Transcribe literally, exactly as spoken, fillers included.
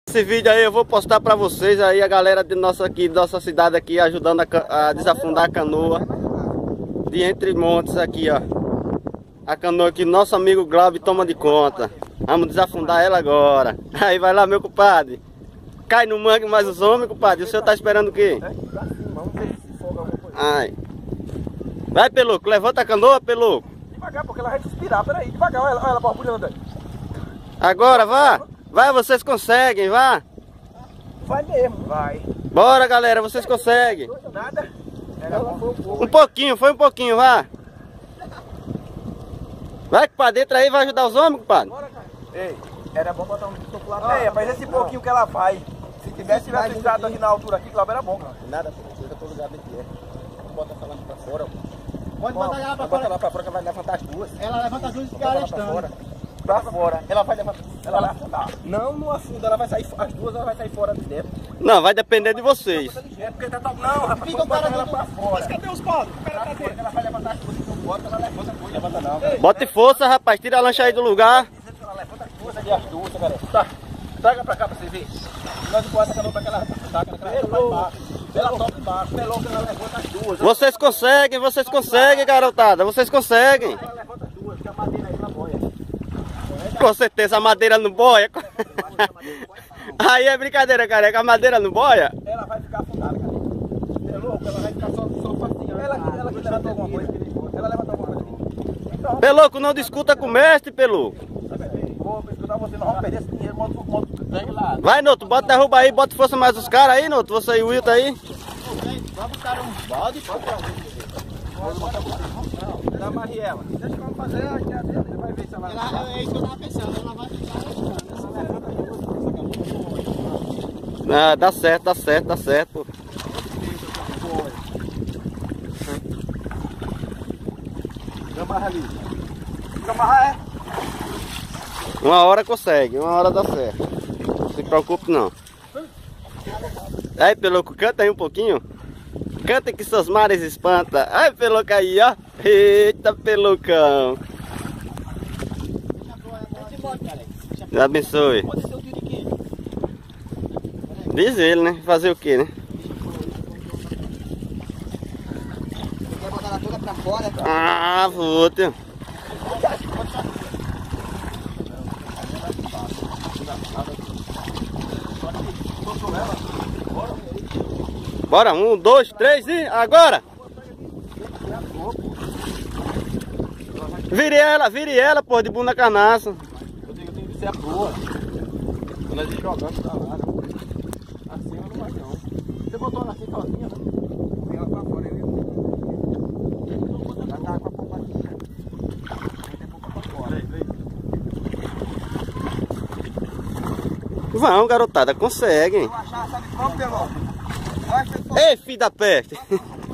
Esse vídeo aí eu vou postar pra vocês aí, a galera de nossa, aqui, de nossa cidade aqui, ajudando a, a desafundar a canoa de Entre Montes aqui, ó. A canoa que nosso amigo Glauber toma de conta. Vamos desafundar ela agora. Aí vai lá, meu compadre. Cai no mangue mais os homens, compadre. O senhor tá esperando o quê? Ai. Vai, Peluco, levanta a canoa, Peluco. Devagar, porque ela vai respirar, peraí, devagar, olha ela, olha ela borbulhando aí. Agora, vá. Vai, vocês conseguem, vá. Vai mesmo. Vai. Bora, galera, vocês conseguem. Nada. Ela foi um pouco. Um pouquinho, foi um pouquinho, vá. Vai pra dentro aí, vai ajudar os homens, compadre. Bora, cara. Ei, era bom botar um topo lá. É, mas esse pouquinho que ela faz. Se tivesse tivesse ficado aqui na altura aqui, Glauber, era bom, cara. Nada, eu já tô ligado aqui. Bota essa lá pra fora. Pode botar ela pra Bota fora. ela pra fora que ela vai levantar as duas. Ela levanta as duas e fica Bota ela pra arrastando. fora. Pra fora. Ela vai levantar. Ela vai afundar. Não, não afunda. Ela vai sair. As duas ela vai sair fora de dentro. Não, vai depender de vocês. Porque tá. Não, rapaz. Fica o cara ela pra fora. Mas cadê os paus? O cara tá dentro. Ela vai levantar as duas. Então bota, ela levanta as duas. Levanta não, cara. Bote força, rapaz, tira a lancha aí do lugar. Ela levanta as duas ali, as duas, galera. Tá. Traga pra cá pra você ver. Nós empurramos essa canoa pra aquela taca, ela vai embaixo. Ela toca embaixo. Pelou que ela levanta as duas. Vocês conseguem, vocês conseguem, garotada. Vocês conseguem. Ela levanta as duas, porque a madeira aí ela boia. Com certeza a madeira não boia. Aí é brincadeira, careca. A madeira não boia? Ela vai ficar afundada, cara. É louco, ela vai ficar só, só facinho. Ela, ela que levantou alguma coisa. Ela levantou alguma coisa. Então, Peluco, não discuta com o mestre, Peluco. vou escutar você, não vamos perder esse dinheiro. Monta, monta, vem lá. Vai, Noto, bota, derruba aí, bota força mais os caras aí, Noto. Você e o Wilton aí. Vai botar uns balde. Dá Mariela. Deixa eu fazer a ideia dele. Vai ver se ela... Ela, é isso que eu tava pensando. Ela vai ficar arrastando. Ah, dá certo, dá certo, dá certo. Amarra ali. Amarra é? Uma hora consegue, uma hora dá certo. Não se preocupe não. Aí, Peluco, canta aí um pouquinho. Canta que seus mares espanta. Ai, Peluco aí, ó. Eita, Pelucão. Deus abençoe. Pode ser o tiro de quê? Diz ele, né? Fazer o quê, né? Quer botar ela toda pra fora? Ah, vou, tio. Bora, um, dois, três e agora! Vire ela, vire ela, pô, de bunda carnaça. Eu digo, tem que ser a boa. Quando a gente jogando pra lá, assim ela não vai não. Você botou ela assim sozinha, né? Tem ela pra fora, eu vai dar com a pompa aqui. Tem pompa pra fora. Vão, garotada, conseguem. Eu achava, sabe qual, Pelão? Ei, filho da peste!